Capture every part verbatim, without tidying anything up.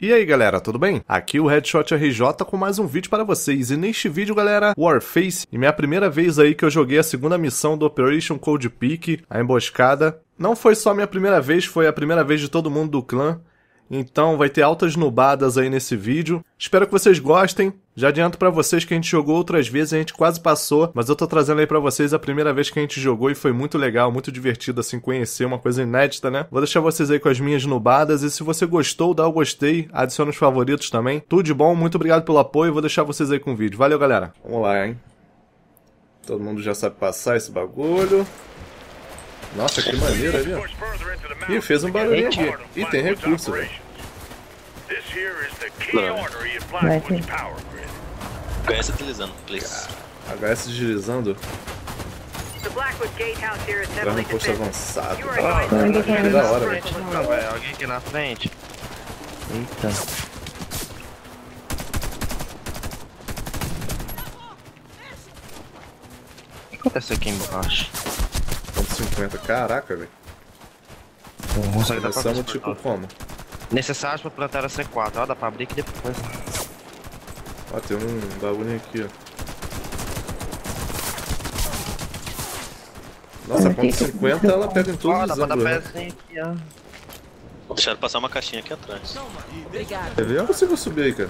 E aí galera, tudo bem? Aqui o Headshot R J com mais um vídeo para vocês, e neste vídeo galera, Warface, e minha primeira vez aí que eu joguei a segunda missão do Operation Cold Peak, a emboscada. Não foi só minha primeira vez, foi a primeira vez de todo mundo do clã, então vai ter altas nubadas aí nesse vídeo. Espero que vocês gostem. Já adianto pra vocês que a gente jogou outras vezes, a gente quase passou, mas eu tô trazendo aí pra vocês a primeira vez que a gente jogou e foi muito legal, muito divertido assim conhecer, uma coisa inédita, né? Vou deixar vocês aí com as minhas nubadas e se você gostou, dá o gostei, adiciona os favoritos também. Tudo de bom, muito obrigado pelo apoio, vou deixar vocês aí com o vídeo. Valeu galera! Vamos lá, hein? Todo mundo já sabe passar esse bagulho. Nossa, que maneiro ali, ó. Ih, fez um barulhinho aqui. Ih, tem recurso, velho. Vai ter. H S utilizando, please. H S deslizando. Traz no posto avançado. Ah, que da hora, velho. Não, velho, alguém aqui na frente. Eita. O que aconteceu aqui embaixo? ponto cinquenta, caraca, velho. Vamos sair da Começamos tipo como? Necessário pra plantar a C quatro, ó, dá pra abrir aqui depois. Ó, tem um bagulho aqui, ó. Nossa, a ponto cinquenta ela pega em todos Ó, os dá pra dar ângulos, né? pezinho aqui, ó. Vou deixar passar uma caixinha aqui atrás. Quer ver? Eu consigo subir aí, cara.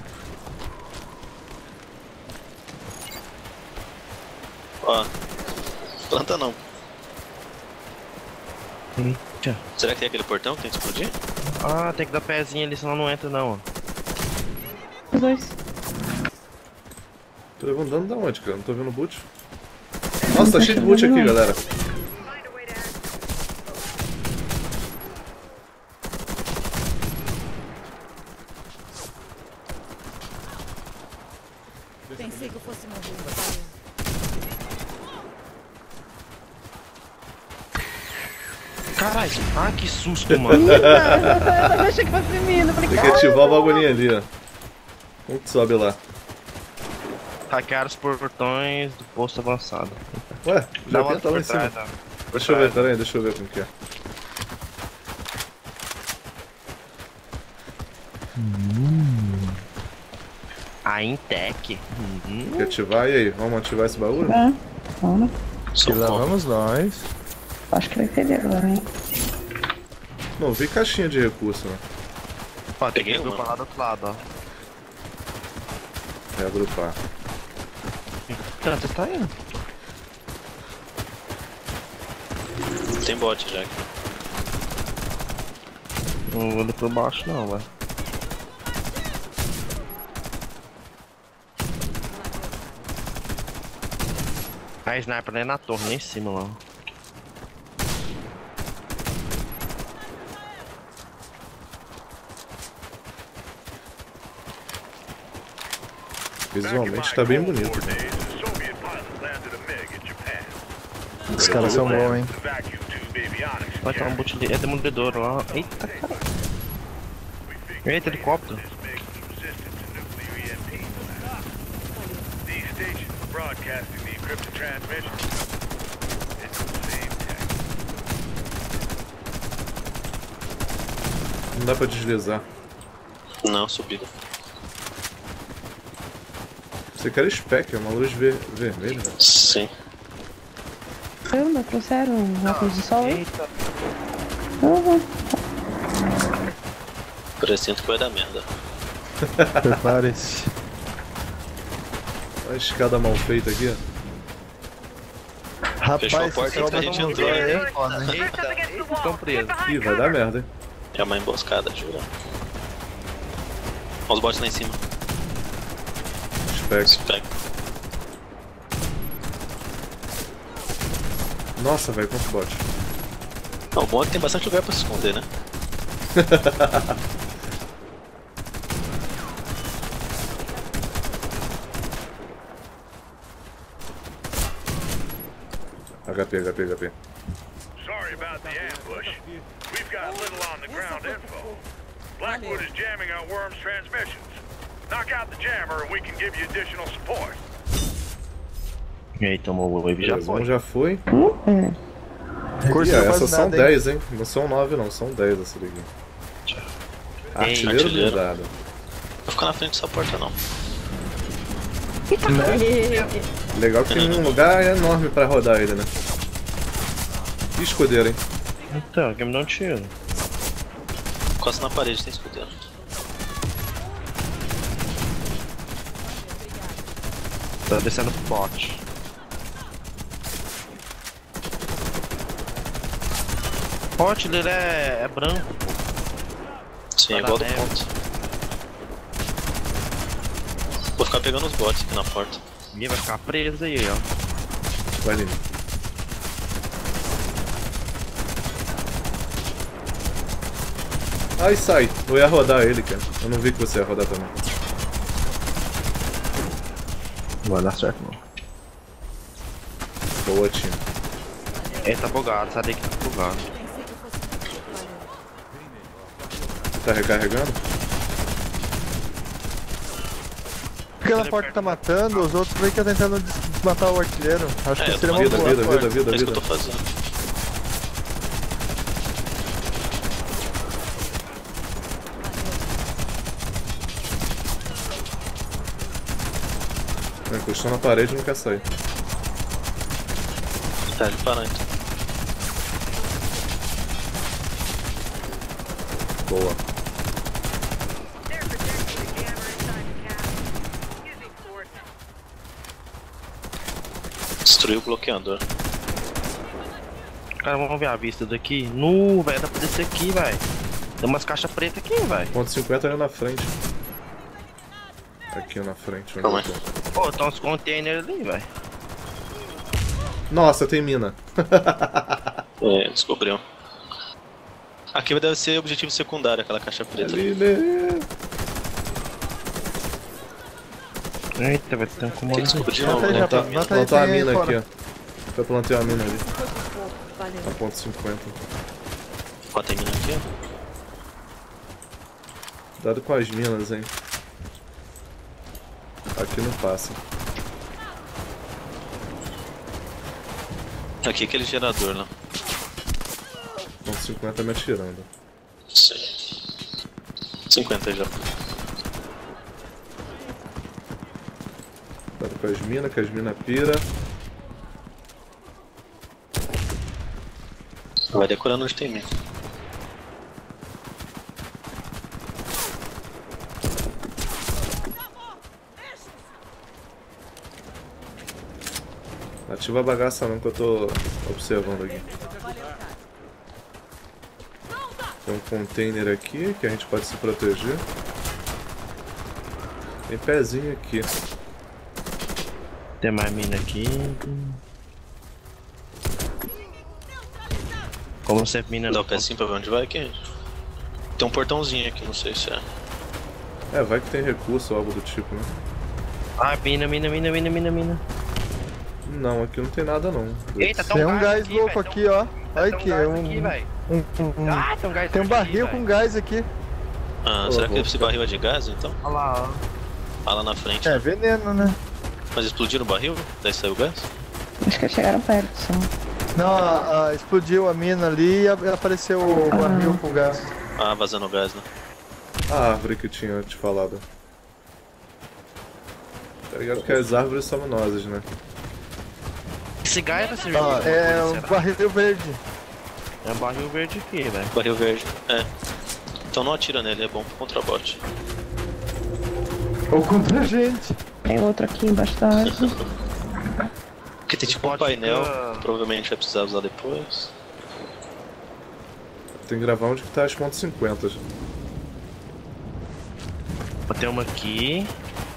Ó, planta não. Eita. Será que tem aquele portão que tem que explodir? Ah, tem que dar pezinho ali, senão não entra não, ó. Os dois. Tô levando dano da onde, cara? Não tô vendo boot. Nossa, tá cheio de boot aqui, galera. Pensei que eu fosse morrer. Caralho, ah, que susto, mano. Eu achei que fosse menino. Falei, Tem que ativar o bagulhinho ali, ó. Como que sobe lá? Hackearam os portões do posto avançado. Ué, já Dá uma tá lá em por trás, cima. ó. Deixa eu ver, peraí, deixa eu ver como que é. A Intec. Uhum. Quer ativar? E aí, vamos ativar esse bagulho? Ah, vamos. Só E lá como? vamos nós. Acho que vai perder agora, hein? Não vi caixinha de recurso, né? Ó, tem que Peguei agrupar uma. lá do outro lado, ó. Reagrupar. Então, você tá indo. Tem bot já aqui. Não vou ali por baixo não, velho. A sniper ali na torre, lá em cima lá. Visualmente tá bem bonito. Os caras são bons, hein? Vai ter um boot ali, é demolidor lá. Eita, cara. Eita, helicóptero. Não dá pra deslizar. Não, subida. Você quer spec, é uma luz ver vermelha, né? Sim. Caramba, trouxeram um óculos de sol aí? Eita. Uhum. Presinto que vai dar merda. Prepare-se. Olha a escada mal feita aqui, ó. Fechou a Rapaz, porta esse antes da gente cara entrar. é foda, hein? Eita, estão presos. Ih, vai dar merda, hein? É uma emboscada, jura. Olha os bots lá em cima. Spec. Spec. Nossa, velho, quanto bot. Não, o bom é que tem bastante lugar pra se esconder, né? H P, H P, H P. Sorry about the ambush. We've got little on the ground info. Blackwood is jamming our worm's transmissions. Knock out the jammer and we can give you additional support. E aí, tomou o wave, já Beleza, um foi. já foi. Hum, Curso Ih, não faz essas são nada, hein? dez, hein? Não são nove não, são dez essa daqui. Artilheiro artilheiro. blindado. Vou ficar na frente dessa porta não. Legal que tem um lugar enorme pra rodar ele, né? E escudeiro, hein? Então, aqui me dá um tiro. Encosta na parede, tem escudeiro. Tá descendo pro pote. Pote dele é, é branco. Sim, Tá igual do na neve. ponto. Vou ficar pegando os bots aqui na porta. Ninguém vai ficar preso aí, ó. Vai ali. Ai, sai. Eu ia rodar ele, cara. Eu não vi que você ia rodar também. Não vai dar certo, não. Boa, time. Ele tá bugado, sai daqui, tá bugado. Tá recarregando? Aquela porta tá matando, os outros vêm que tá tentando matar o artilheiro. Acho É, que eu seria tô uma Vida, boa. vida, vida, porta. vida, É isso que vida. eu tô fazendo. Encostou na parede e não quer sair. Tá, ele parar então. Boa. Destruiu o bloqueador. Cara, vamos ver a vista daqui. Nu, velho, dá pra descer aqui, velho. Tem umas caixas pretas aqui, velho. Ponto cinquenta ali na frente. Aqui na frente. Onde Calma eu tô. Pô, tem uns containers ali, velho. Nossa, tem mina. É, descobriu. Aqui deve ser objetivo secundário, aquela caixa preta ali. Ali, né? Eita, vai ter um comando. Tem que descobrir de Mata novo, aí, né? rapaz. Tá- Mata aí, Plantou a tem aí mina fora. aqui, ó. Eu plantei uma mina ali. Valeu. A ponto cinquenta. Ó, tem mina aqui, ó. Cuidado com as minas, hein. Aqui não passa. Aqui aquele gerador lá. Ponto cinquenta me atirando. Sim. cinquenta já. Cuidado com as minas, que as minas pira. Vai decorando onde tem mina. Ativa a bagaça não que eu tô observando aqui. Tem um container aqui que a gente pode se proteger. Tem pezinho aqui. Tem mais mina aqui. Como sempre, mina Dá não. o pezinho pra ver onde vai aqui. Tem um portãozinho aqui, não sei se é. É, vai que tem recurso ou algo do tipo, né? Ah, mina, mina, mina, mina, mina, mina. Não, aqui não tem nada não. Eita, Tem um gás aqui, louco velho, aqui, ó. Olha tem aqui, um gás um, aqui, velho. um, um, um- Ah, tem um gás tem um aqui, barril velho. com gás aqui. Ah, Ô, será que louco. esse barril é de gás então? Olha lá, ó. Ah, lá na frente. É, veneno, né? Mas explodiram o barril? Daí saiu o gás? Acho que eles chegaram perto só. Não, a- a- explodiu a mina ali e a- apareceu o barril com gás. Ah, vazando o gás, né? A árvore que eu tinha te falado. Tá ligado que as árvores são nozes, né? Esse gás vai servir Ah, pra é alguma um coisa, será? barril verde. É um barril verde aqui, velho. Barril verde. É. Então não atira nele, é bom pro contrabote. Ou contra a gente. Tem outro aqui embaixo da árvore. Aqui tem tipo um Pode painel, ficar- provavelmente vai precisar usar depois. Tem que gravar onde que tá as ponto cinquenta. Tem uma aqui.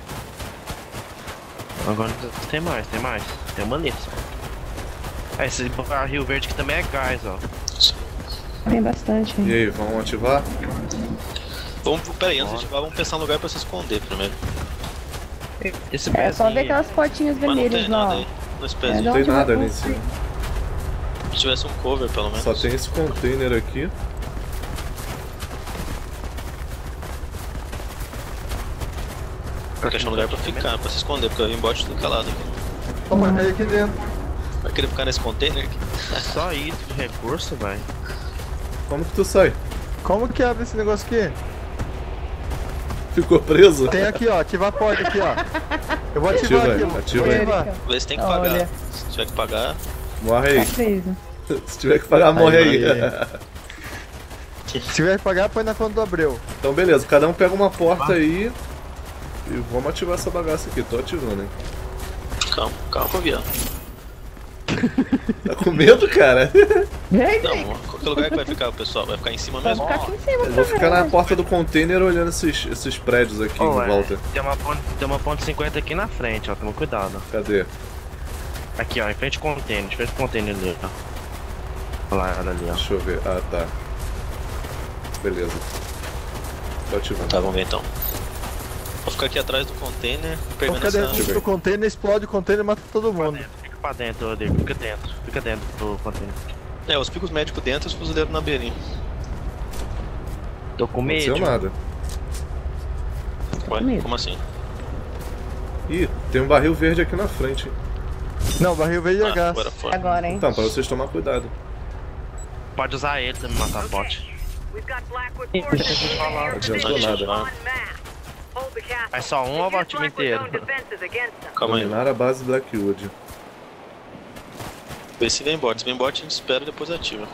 Agora tem mais, tem mais. Tem uma ali só. Ah, esse barril verde aqui também é gás, ó. Tem bastante E aí. aí, vamos ativar? Vamos, pera aí, antes de ativar, vamos pensar um lugar pra se esconder primeiro. Esse É só ver pezinho. aquelas potinhas Mas não vermelhas tem lá, nada ó. aí. Nesse É, pezinho. de Não tem onde vai nada ali em construir? cima. Se tivesse um cover, pelo menos. Só tem esse container aqui. Tem que achar um lugar pra ficar, pra se esconder, porque eu vim bot do calado aqui. Toma, cai aqui dentro. Vai querer ficar nesse container aqui? Só isso de recurso, velho. Como que tu sai? Como que abre esse negócio aqui? Ficou preso? Tem aqui, ó. Ativa a porta aqui, ó. Eu vou ativar Ativa aqui. aí, vou ativa aí. ativar. Vê se tem que Olha. pagar. Se tiver que pagar. Morre aí. Tá preso. Se tiver que pagar, morre aí. Aí. Se tiver que pagar, põe na conta do Abreu. Então beleza, cada um pega uma porta aí. E vamos ativar essa bagaça aqui, tô ativando, hein. Calma, calma, viado. Tá com medo, cara? Vem, Não, vem. qualquer lugar que vai ficar o pessoal, vai ficar em cima Pode mesmo. ficar aqui em cima, Eu vou ficar na caralho. porta do container olhando esses, esses prédios aqui Ô, em é, volta. Tem uma ponte, tem uma ponte cinquenta aqui na frente, ó. Toma cuidado. Cadê? Aqui, ó, em frente ao container, em frente ao container ali, ó. Olha lá, olha ali, ó. Deixa eu ver. Ah, tá. Beleza. Tô ativando. Tá, vamos ver então. Vou ficar aqui atrás do container, Vou pegando ficar essa. dentro do container, explode o container e mata todo mundo. Fica pra dentro, Rodrigo. Fica dentro. Fica dentro do container. É, os picos médicos dentro e os fuzileiros na beirinha. Tô com Não aconteceu medo. nada. Ué, medo. como assim? Ih, tem um barril verde aqui na frente. Não, barril veio Ah, a gás. agora fora. Agora, hein? Então, pra vocês tomar cuidado. Pode usar ele pra me matar a bot. Não adiantou nada. Mas só um ou o time inteiro? Calma aí. Dominar a base Blackwood. Vê se vem bot. Se vem bot, a gente espera e depois ativa.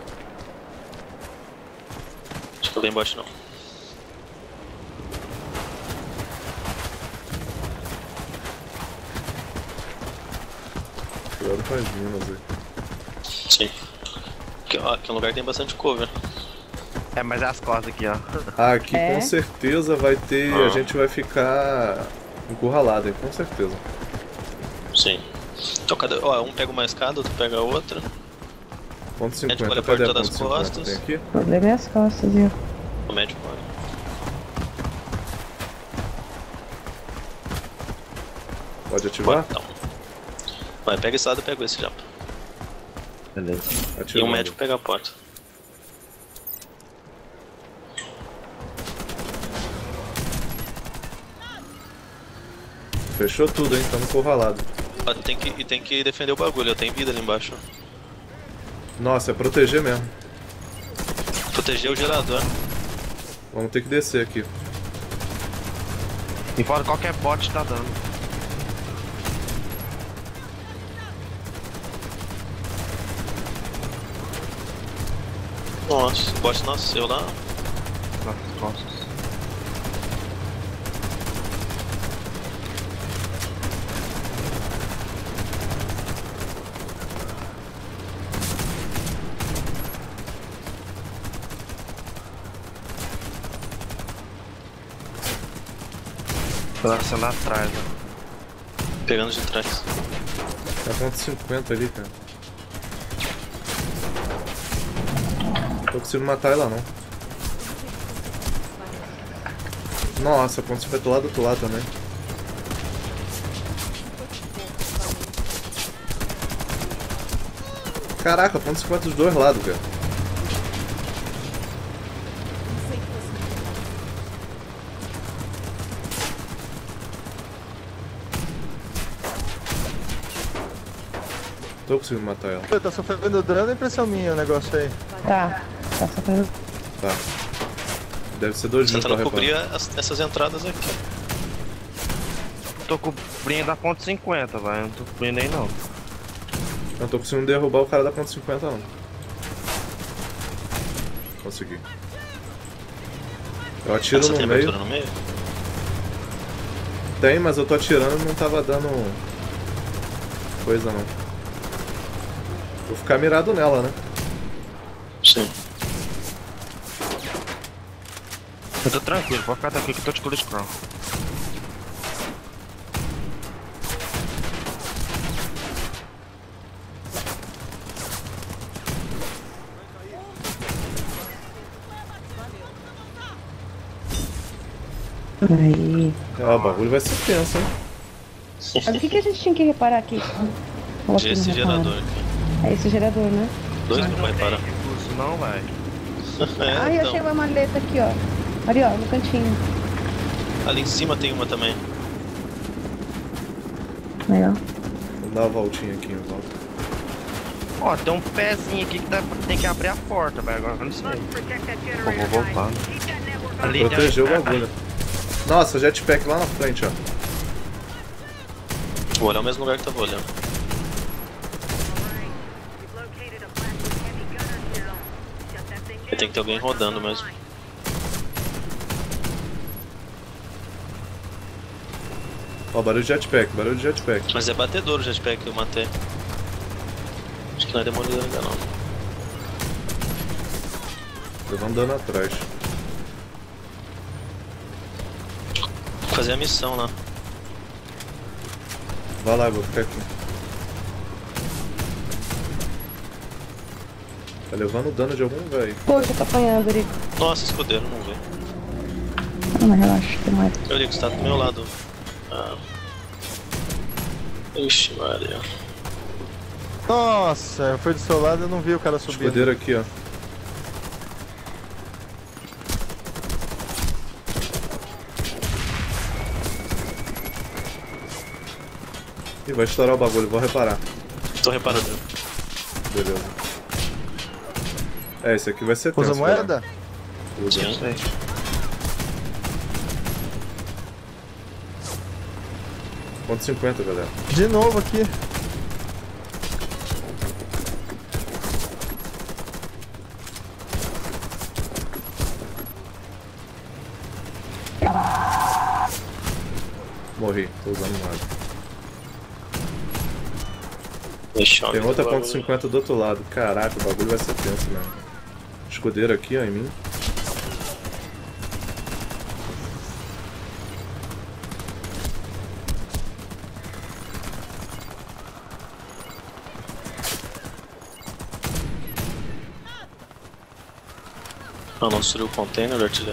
Acho que não vem bot não. Cuidado com as minas aí. Sim. Aqui, ó, aqui é um lugar que tem bastante cover. É, mas é as costas aqui, ó. Ah, aqui É? com certeza vai ter. Ah. A gente vai ficar encurralado, hein? Com certeza. Sim. Então cada. Ó, um pega uma escada, outro pega a outra. Ponto cinquenta, olha a cadê a porta ponto das cinquenta? costas. Tem aqui? O problema é as costas, viu? O médico olha. Pode ativar? Então. Vai, pega esse lado e pega esse já. Beleza. E Ativando. o médico pega a porta. Fechou tudo, hein? Tamo encurralado. Ó, tem que, e tem que defender o bagulho, tem vida ali embaixo. Nossa, é proteger mesmo. Proteger o gerador. Vamos ter que descer aqui. E fora qualquer bot tá dando. Nossa, o bot nasceu lá. Nas costas. Tá nascendo atrás, ó. Pegando de trás. Tá ponto cinquenta ali, cara. Não tô conseguindo matar ela não. Nossa, ponto cinquenta lá do outro lado também. Caraca, ponto cinquenta dos dois lados, cara. Tô conseguindo matar ela. Tá sofrendo dano, é impressão minha o negócio aí. Tá. Tá sofrendo. Tá. Deve ser dois mil pra Tentando cobrir reparar. as- essas entradas aqui. Tô cobrindo a ponto cinquenta, vai. Não tô cobrindo aí não. Não tô conseguindo derrubar o cara da ponto cinquenta não. Consegui. Eu atiro Você no tem meio. abertura no meio? Tem, mas eu tô atirando e não tava dando coisa não. Vou ficar mirado nela, né? Sim. Eu tô tranquilo, pode ficar tranquilo que eu tô de cool scroll. Aí. Ah, o bagulho vai ser tenso, hein? Mas o que, que a gente tinha que reparar aqui? Coloca aqui Esse no reparo. gerador aqui. É esse gerador, né? Dois mil pra reparar. Recurso não, vai. É, Ah, eu então. achei uma maleta aqui, ó. Ali, ó, no cantinho. Ali em cima tem uma também. Aí, ó. Vamos dar uma voltinha aqui em volta. Ó, tem um pezinho aqui que dá, tem que abrir a porta, velho. Agora eu não sei. Eu vou voltar. Ali, Proteger o tem- bagulho. Nossa, jetpack lá na frente, ó. Vou olhar o mesmo lugar que tava olhando. Tem que ter alguém rodando mesmo. Ó, barulho de jetpack, barulho de jetpack. Mas é batedor o jetpack que eu matei. Acho que não é demolidor ainda não. Levando dano atrás. Vou fazer a missão lá. Vai lá, eu vou ficar aqui. Tá levando dano de algum, velho. Poxa, tá apanhando, Rico. Nossa, escudeiro, não vê. Não, mas relaxa, tem mais. Eu digo, você tá do meu lado. Ah. Ixi, Maria. Nossa, foi do seu lado, eu não vi o cara subindo. Escudeiro aqui, ó. Ih, vai estourar o bagulho, vou reparar. Tô reparando. Beleza. É, esse aqui vai ser Usa tenso, moeda? cara. Usa. Sim. Sei. Ponto cinquenta, galera. De novo aqui. Morri, tô usando nada. Deixa eu Tem ver outra o ponto bagulho. cinquenta do outro lado. Caraca, o bagulho vai ser tenso mesmo. Escudeiro aqui, ó, em mim. Ah, não destruiu o container, artilheiro.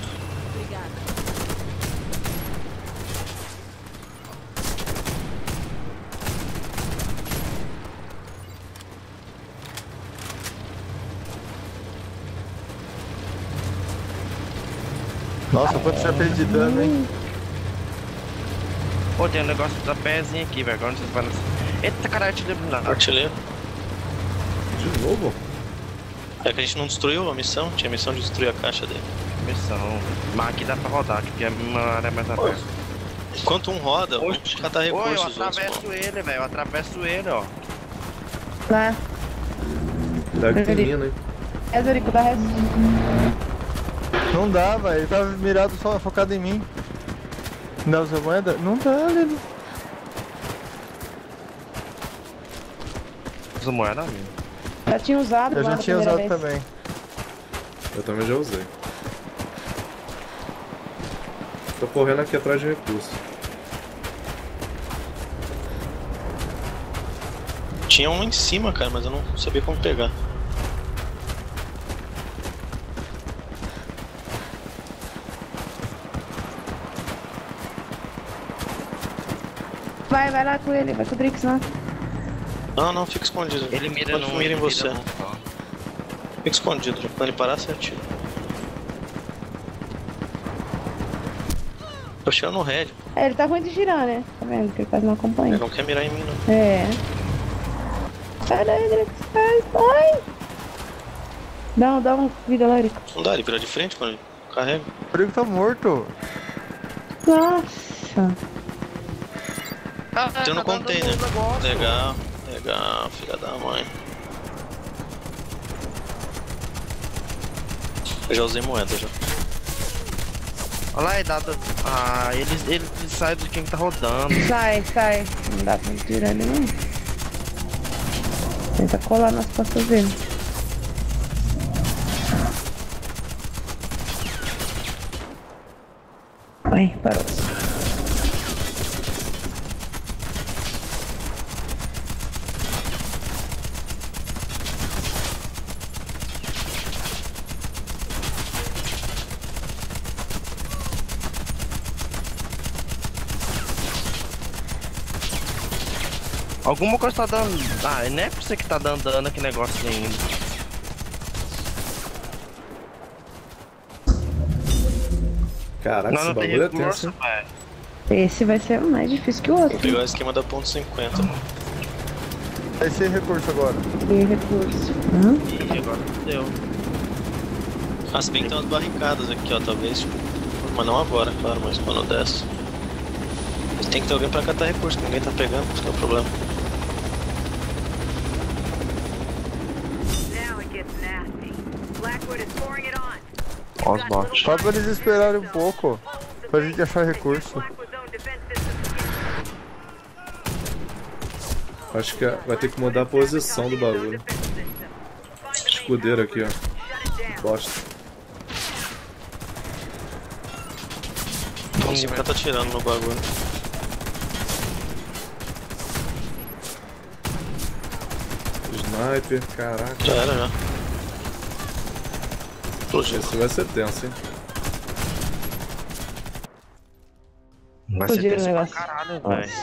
Nossa, quanto já fez de dano, hein? Pô, tem um negócio da pezinha aqui, velho. Agora vocês vão... Eita, caralho, te lembro nada. Artilheiro. De novo? É que a gente não destruiu a missão, tinha a missão de destruir a caixa dele. Missão. Mas aqui dá pra rodar, porque a minha área é mais aberta. Enquanto um roda, vamos catar Oi, eu recursos dos outros, atravesso pô. ele, velho. Eu atravesso ele, ó. Lá. Deve ter mina, hein? É, Zorico, dá resto. Não dá, velho. Ele tava mirado só focado em mim. Não dá usa moeda? Não dá, Lilo. Usa moeda mesmo. Já tinha usado, Eu lá já na tinha primeira usado vez. também. Eu também já usei. Tô correndo aqui atrás de recurso. Tinha um em cima, cara, mas eu não sabia como pegar. Vai, vai lá com ele, vai com o Drix lá. Não, não, fica escondido. Ele mira Quando no... mira em ele você. no- ó. Fica escondido, já quando ele parar, você atira. Tô chegando no red. É, ele tá ruim de girar, né? Tá vendo? Que ele quase não Ele acompanha. não quer mirar em mim, não. É. Sai daí, Drix. Sai, sai. Dá, dá uma vida lá, Rico. Não dá, ele vira de frente quando ele carrega. O Brigo tá morto. Nossa. Ah, Tem no tá dando container. um negócio. Legal, legal, filha da mãe. Eu já usei moeda já. Olha lá, é dado... Ah, ele, ele sai de quem tá rodando. Sai, sai. Não dá pra tirar ele, não. Tenta colar nas costas dele. Ai, parou. Alguma coisa tá dando... Ah, não é pra você que tá dando dano que negócio ainda. Caraca, Não, esse não tem bagulho é tenso, recurso, hein? velho. Esse vai ser mais difícil que o Vou outro. pegar o esquema da ponto cinquenta. Vai ser recurso agora. Tem recurso. Hã? Ih, agora deu. Ah, se bem que tem umas barricadas aqui, ó, talvez. Tipo, Mas não agora, claro, mas quando desce. Tem que ter alguém pra catar recurso, que ninguém tá pegando, esse que é o problema. Ó os bots. Só pra eles esperarem um pouco, pra gente achar recurso. Acho que vai ter que mudar a posição do bagulho. Escudeiro aqui, ó. Bosta. Então, esse cara tá tirando no bagulho. Sniper, caraca. Já era, já. Esse vai ser tenso, hein? Vai ser Fugiram o tenso pra negócio. caralho, velho.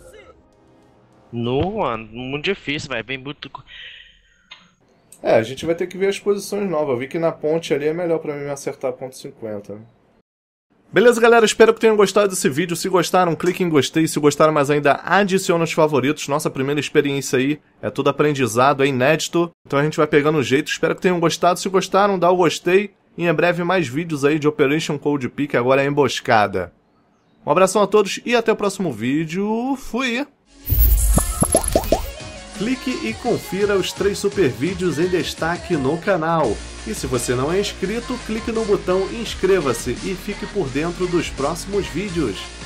No, mano, muito difícil, velho. Bem muito. É, a gente vai ter que ver as posições novas. Eu vi que na ponte ali é melhor pra mim me acertar ponto cinquenta. Beleza, galera? Espero que tenham gostado desse vídeo. Se gostaram, clique em gostei. Se gostaram mais ainda, adiciona os favoritos. Nossa primeira experiência aí é tudo aprendizado, é inédito. Então a gente vai pegando o jeito. Espero que tenham gostado. Se gostaram, dá o gostei. E em breve mais vídeos aí de Operation Cold Peak, agora é emboscada. Um abração a todos e até o próximo vídeo. Fui! Clique e confira os três super vídeos em destaque no canal. E se você não é inscrito, clique no botão inscreva-se e fique por dentro dos próximos vídeos.